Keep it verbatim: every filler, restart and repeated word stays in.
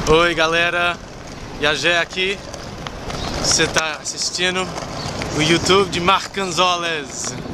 Oi galera, Yagé aqui. Você está assistindo o YouTube de Marcanzoles.